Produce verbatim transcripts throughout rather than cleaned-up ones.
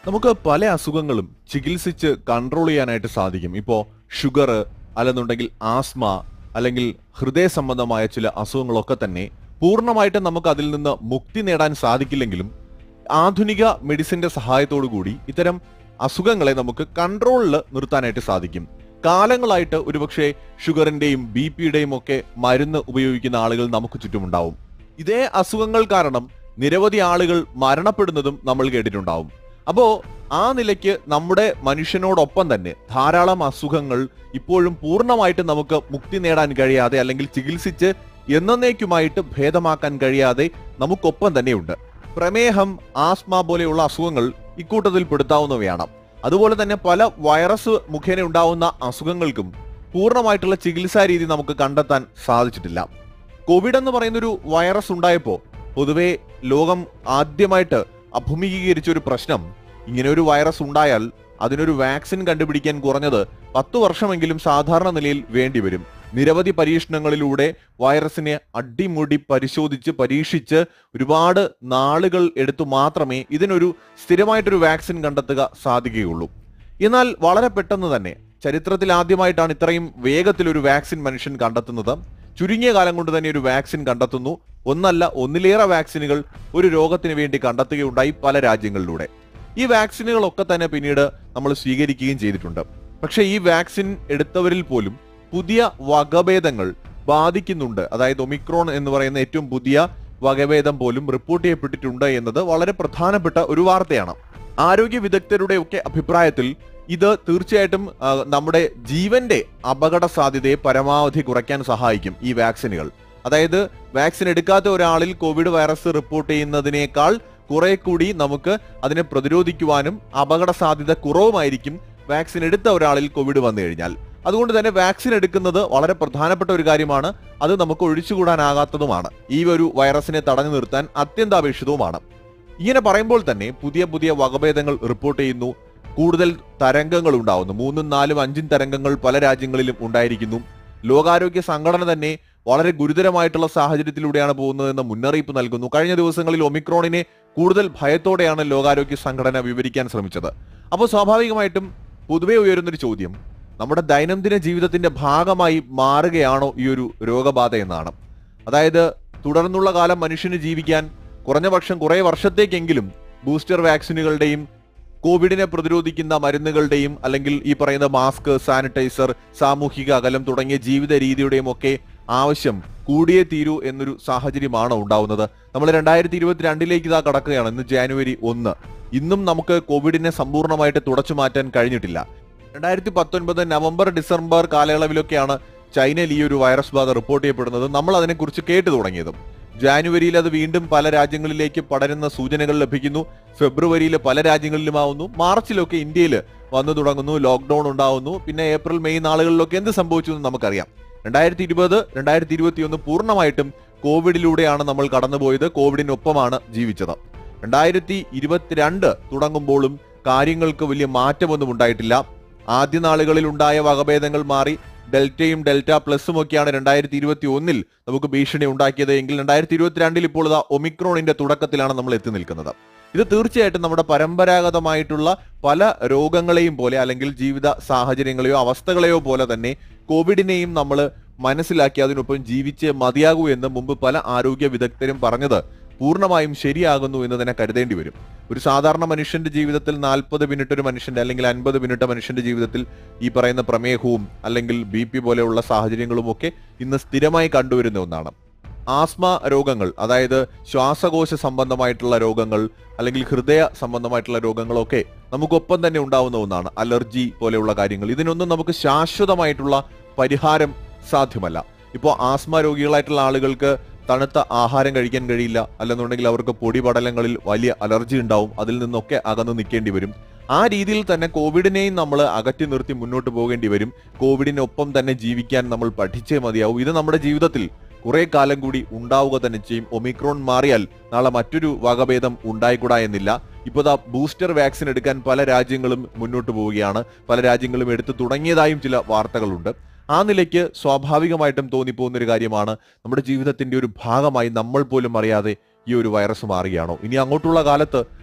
നമുക്ക് പല അസുഖങ്ങളും ചികിത്സിച്ച് കൺട്രോൾ ചെയ്യാനായിട്ട് സാധിക്കും. ഇപ്പോൾ ഷുഗർ അല്ലെന്നുണ്ടെങ്കിൽ ആസ്മ അല്ലെങ്കിൽ ഹൃദയ സംബന്ധമായ ചില അസുഖങ്ങളൊക്കെ തന്നെ പൂർണ്ണമായിട്ടും നമുക്ക് അതിൽ നിന്ന് മുക്തി നേടാൻ സാധിക്കില്ലെങ്കിലും ആധുനിക മെഡിസിന്റെ സഹായത്തോടു കൂടി ഇത്തരം അസുഖങ്ങളെ നമുക്ക് കൺട്രോളിൽ നിർത്താനായിട്ട് സാധിക്കും. കാലങ്ങളായിട്ട് ഒരുപക്ഷെ ഷുഗറിന്റെയും ബി പിയുടെയും ഒക്കെ മരുന്ന് ഉപയോഗിക്കുന്ന ആളുകൾ നമുക്ക് ചുറ്റുമുണ്ടാവും. ഇതേ അസുഖങ്ങൾ കാരണം നിരവധി ആളുകൾ മരണപ്പെടുന്നതും നമ്മൾ കേട്ടിട്ടുണ്ടാവും. അപ്പോ ആ നിലയ്ക്ക് നമ്മുടെ മനുഷ്യനോടൊപ്പം തന്നെ ധാരാളം അസുഖങ്ങൾ ഇപ്പോഴും പൂർണ്ണമായിട്ട് നമുക്ക് മുക്തി നേടാൻ കഴിയാതെ അല്ലെങ്കിൽ ചികിത്സിച്ച് എന്നേക്കുമായിട്ട് ഭേദമാക്കാൻ കഴിയാതെ നമുക്കൊപ്പം തന്നെയുണ്ട്. പ്രമേഹം, ആസ്മ പോലെയുള്ള അസുഖങ്ങൾ ഇക്കൂട്ടത്തിൽ പെടുത്താവുന്നവയാണ്. അതുപോലെ തന്നെ പല വൈറസ് മുഖേന ഉണ്ടാവുന്ന അസുഖങ്ങൾക്കും പൂർണ്ണമായിട്ടുള്ള ചികിത്സാ രീതി നമുക്ക് കണ്ടെത്താൻ സാധിച്ചിട്ടില്ല. കോവിഡ് എന്ന് പറയുന്നൊരു വൈറസ് ഉണ്ടായപ്പോൾ പൊതുവെ ലോകം ആദ്യമായിട്ട് അഭിമുഖീകരിച്ച ഒരു പ്രശ്നം, ഇങ്ങനെ ഒരു വൈറസ് ഉണ്ടായാൽ അതിനൊരു വാക്സിൻ കണ്ടുപിടിക്കാൻ കുറഞ്ഞത് പത്തു വർഷമെങ്കിലും സാധാരണ നിലയിൽ വേണ്ടിവരും. നിരവധി പരീക്ഷണങ്ങളിലൂടെ വൈറസിനെ അടിമുടി പരിശോധിച്ച് പരീക്ഷിച്ച് ഒരുപാട് നാളുകൾ എടുത്തു മാത്രമേ ഇതിനൊരു സ്ഥിരമായിട്ടൊരു വാക്സിൻ കണ്ടെത്തുക സാധിക്കുകയുള്ളൂ. എന്നാൽ വളരെ പെട്ടെന്ന് തന്നെ ചരിത്രത്തിൽ ആദ്യമായിട്ടാണ് ഇത്രയും വേഗത്തിൽ ഒരു വാക്സിൻ മനുഷ്യൻ കണ്ടെത്തുന്നത്. ചുരുങ്ങിയ കാലം കൊണ്ട് തന്നെ ഒരു വാക്സിൻ കണ്ടെത്തുന്നു. ഒന്നല്ല ഒന്നിലേറെ വാക്സിനുകൾ ഒരു രോഗത്തിന് വേണ്ടി കണ്ടെത്തുകയുണ്ടായി പല രാജ്യങ്ങളിലൂടെ. ഈ വാക്സിനുകളൊക്കെ തന്നെ പിന്നീട് നമ്മൾ സ്വീകരിക്കുകയും ചെയ്തിട്ടുണ്ട്. പക്ഷേ ഈ വാക്സിൻ എടുത്തവരിൽ പോലും പുതിയ വകഭേദങ്ങൾ ബാധിക്കുന്നുണ്ട്. അതായത് ഒമിക്രോൺ എന്ന് പറയുന്ന ഏറ്റവും പുതിയ വകഭേദം പോലും റിപ്പോർട്ട് ചെയ്യപ്പെട്ടിട്ടുണ്ട് എന്നത് വളരെ പ്രധാനപ്പെട്ട ഒരു വാർത്തയാണ്. ആരോഗ്യ വിദഗ്ധരുടെ ഒക്കെ അഭിപ്രായത്തിൽ ഇത് തീർച്ചയായിട്ടും നമ്മുടെ ജീവന്റെ അപകട സാധ്യതയെ പരമാവധി കുറയ്ക്കാൻ സഹായിക്കും ഈ വാക്സിനുകൾ. അതായത് വാക്സിൻ എടുക്കാത്ത ഒരാളിൽ കോവിഡ് വൈറസ് റിപ്പോർട്ട് ചെയ്യുന്നതിനേക്കാൾ കുറെ കൂടി നമുക്ക് അതിനെ പ്രതിരോധിക്കുവാനും അപകട സാധ്യത കുറവുമായിരിക്കും വാക്സിൻ എടുത്ത ഒരാളിൽ കോവിഡ് വന്നു കഴിഞ്ഞാൽ. അതുകൊണ്ട് തന്നെ വാക്സിൻ എടുക്കുന്നത് വളരെ പ്രധാനപ്പെട്ട ഒരു കാര്യമാണ്. അത് നമുക്ക് ഒഴിച്ചുകൂടാനാകാത്തതുമാണ്. ഈ ഒരു വൈറസിനെ തടഞ്ഞു നിർത്താൻ അത്യന്താപേക്ഷിതവുമാണ്. ഇങ്ങനെ പറയുമ്പോൾ തന്നെ പുതിയ പുതിയ വകഭേദങ്ങൾ റിപ്പോർട്ട് ചെയ്യുന്നു. കൂടുതൽ തരംഗങ്ങൾ ഉണ്ടാവുന്നു. മൂന്നും നാലും അഞ്ചും തരംഗങ്ങൾ പല രാജ്യങ്ങളിലും ഉണ്ടായിരിക്കുന്നു. ലോകാരോഗ്യ സംഘടന തന്നെ വളരെ ഗുരുതരമായിട്ടുള്ള സാഹചര്യത്തിലൂടെയാണ് പോകുന്നതെന്ന് മുന്നറിയിപ്പ് നൽകുന്നു. കഴിഞ്ഞ ദിവസങ്ങളിൽ ഒമിക്രോണിനെ കൂടുതൽ ഭയത്തോടെയാണ് ലോകാരോഗ്യ സംഘടന വിവരിക്കാൻ ശ്രമിച്ചത്. അപ്പോൾ സ്വാഭാവികമായിട്ടും പൊതുവെ ഉയരുന്നൊരു ചോദ്യം, നമ്മുടെ ദൈനംദിന ജീവിതത്തിന്റെ ഭാഗമായി മാറുകയാണോ ഈ ഒരു രോഗബാധ എന്നാണ്. അതായത് തുടർന്നുള്ള കാലം മനുഷ്യന് ജീവിക്കാൻ കുറഞ്ഞ പക്ഷം കുറെ വർഷത്തേക്കെങ്കിലും ബൂസ്റ്റർ വാക്സിനുകളുടെയും കോവിഡിനെ പ്രതിരോധിക്കുന്ന മരുന്നുകളുടെയും അല്ലെങ്കിൽ ഈ പറയുന്ന മാസ്ക്, സാനിറ്റൈസർ, സാമൂഹിക അകലം തുടങ്ങിയ ജീവിത രീതിയുടെയും ഒക്കെ ആവശ്യം കൂടിയേ തീരൂ എന്നൊരു സാഹചര്യമാണ് ഉണ്ടാവുന്നത്. നമ്മൾ രണ്ടായിരത്തി ഇരുപത്തിരണ്ടിലേക്ക് ഇതാ കടക്കുകയാണ്. ഇന്ന് ജാനുവരി ഒന്ന്. ഇന്നും നമുക്ക് കോവിഡിനെ സമ്പൂർണ്ണമായിട്ട് തുടച്ചു മാറ്റാൻ കഴിഞ്ഞിട്ടില്ല. രണ്ടായിരത്തി പത്തൊൻപത് നവംബർ ഡിസംബർ കാലയളവിലൊക്കെയാണ് ചൈനയിൽ ഈ ഒരു വൈറസ് ബാധ റിപ്പോർട്ട് ചെയ്യപ്പെടുന്നത്. നമ്മൾ അതിനെക്കുറിച്ച് കേട്ടു തുടങ്ങിയതും. ജാനുവരിയിൽ അത് വീണ്ടും പല രാജ്യങ്ങളിലേക്ക് പടരുന്ന സൂചനകൾ ലഭിക്കുന്നു. ഫെബ്രുവരിയിൽ പല രാജ്യങ്ങളിലുമാവുന്നു. മാർച്ചിലൊക്കെ ഇന്ത്യയിൽ വന്നു തുടങ്ങുന്നു. ലോക്ക്ഡൌൺ ഉണ്ടാവുന്നു. പിന്നെ ഏപ്രിൽ മെയ് നാളുകളിലൊക്കെ എന്ത് സംഭവിച്ചു എന്ന് നമുക്കറിയാം. രണ്ടായിരത്തി ഇരുപത് രണ്ടായിരത്തി ഇരുപത്തി ഒന്ന് പൂർണ്ണമായിട്ടും കോവിഡിലൂടെയാണ് നമ്മൾ കടന്നുപോയത്. കോവിഡിനൊപ്പമാണ് ജീവിച്ചത്. രണ്ടായിരത്തി ഇരുപത്തിരണ്ട് തുടങ്ങുമ്പോഴും കാര്യങ്ങൾക്ക് വലിയ മാറ്റമൊന്നും ഉണ്ടായിട്ടില്ല. ആദ്യ നാളുകളിൽ ഉണ്ടായ വകഭേദങ്ങൾ മാറി ഡെൽറ്റയും ഡെൽറ്റ പ്ലസും ഒക്കെയാണ് രണ്ടായിരത്തി ഇരുപത്തി ഒന്നിൽ നമുക്ക് ഭീഷണി ഉണ്ടാക്കിയത് എങ്കിൽ രണ്ടായിരത്തി ഇരുപത്തിരണ്ടിൽ ഇപ്പോൾ ഇതാ ഒമിക്രോണിന്റെ തുടക്കത്തിലാണ് നമ്മൾ എത്തി നിൽക്കുന്നത്. ഇത് തീർച്ചയായിട്ടും നമ്മുടെ പരമ്പരാഗതമായിട്ടുള്ള പല രോഗങ്ങളെയും പോലെ അല്ലെങ്കിൽ ജീവിത സാഹചര്യങ്ങളെയോ അവസ്ഥകളെയോ പോലെ തന്നെ കോവിഡിനെയും നമ്മൾ മനസ്സിലാക്കി അതിനൊപ്പം ജീവിച്ച് മതിയാകൂ എന്ന് മുമ്പ് പല ആരോഗ്യ വിദഗ്ധരും പറഞ്ഞത് പൂർണ്ണമായും ശരിയാകുന്നു എന്ന് തന്നെ കരുതേണ്ടി വരും. ഒരു സാധാരണ മനുഷ്യന്റെ ജീവിതത്തിൽ നാൽപ്പത് മിനിറ്റ് ഒരു മനുഷ്യന്റെ അല്ലെങ്കിൽ അൻപത് മിനിറ്റ് മനുഷ്യന്റെ ജീവിതത്തിൽ ഈ പറയുന്ന പ്രമേഹവും അല്ലെങ്കിൽ ബി പി പോലെയുള്ള സാഹചര്യങ്ങളും ഒക്കെ ഇന്ന് സ്ഥിരമായി കണ്ടുവരുന്ന ഒന്നാണ്. ആസ്മ രോഗങ്ങൾ, അതായത് ശ്വാസകോശ സംബന്ധമായിട്ടുള്ള രോഗങ്ങൾ അല്ലെങ്കിൽ ഹൃദയ സംബന്ധമായിട്ടുള്ള രോഗങ്ങളൊക്കെ നമുക്കൊപ്പം തന്നെ ഉണ്ടാവുന്ന ഒന്നാണ്. അലർജി പോലെയുള്ള കാര്യങ്ങൾ, ഇതിനൊന്നും നമുക്ക് ശാശ്വതമായിട്ടുള്ള പരിഹാരം സാധ്യമല്ല. ഇപ്പോൾ ആസ്മ രോഗികളായിട്ടുള്ള ആളുകൾക്ക് തണുത്ത ആഹാരം കഴിക്കാൻ കഴിയില്ല. അല്ലെന്നുണ്ടെങ്കിൽ അവർക്ക് പൊടിപടലങ്ങളിൽ വലിയ അലർജി ഉണ്ടാവും. അതിൽ നിന്നൊക്കെ അകന്നു നിൽക്കേണ്ടി വരും. ആ രീതിയിൽ തന്നെ കോവിഡിനെയും നമ്മൾ അകറ്റി നിർത്തി മുന്നോട്ട് പോകേണ്ടി വരും. കോവിഡിനൊപ്പം തന്നെ ജീവിക്കാൻ നമ്മൾ പഠിച്ചേ മതിയാവും. ഇത് നമ്മുടെ ജീവിതത്തിൽ കുറെ കാലം കൂടി ഉണ്ടാവുക തന്നെ ചെയ്യും. ഒമിക്രോൺ മാറിയാൽ നാളെ മറ്റൊരു വകഭേദം ഉണ്ടായിക്കൂടാ എന്നില്ല. ഇപ്പോൾ ദാ ബൂസ്റ്റർ വാക്സിൻ എടുക്കാൻ പല രാജ്യങ്ങളും മുന്നോട്ട് പോവുകയാണ്. പല രാജ്യങ്ങളും എടുത്തു തുടങ്ങിയതായും ചില വാർത്തകളുണ്ട്. ആ നിലയ്ക്ക് സ്വാഭാവികമായിട്ടും തോന്നിപ്പോകുന്ന ഒരു കാര്യമാണ്, നമ്മുടെ ജീവിതത്തിന്റെ ഒരു ഭാഗമായി നമ്മൾ പോലും അറിയാതെ ഈ ഒരു വൈറസ് മാറുകയാണോ? ഇനി അങ്ങോട്ടുള്ള കാലത്ത്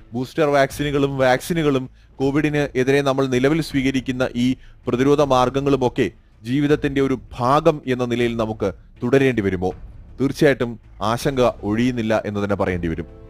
ബൂസ്റ്റർ വാക്സിനുകളും വാക്സിനുകളും കോവിഡിന് എതിരെ നമ്മൾ നിലവിൽ സ്വീകരിക്കുന്ന ഈ പ്രതിരോധ മാർഗങ്ങളുമൊക്കെ ജീവിതത്തിന്റെ ഒരു ഭാഗം എന്ന നിലയിൽ നമുക്ക് തുടരേണ്ടി വരുമോ? തീർച്ചയായിട്ടും ആശങ്ക ഒഴിയുന്നില്ല എന്ന് തന്നെ പറയേണ്ടി വരും.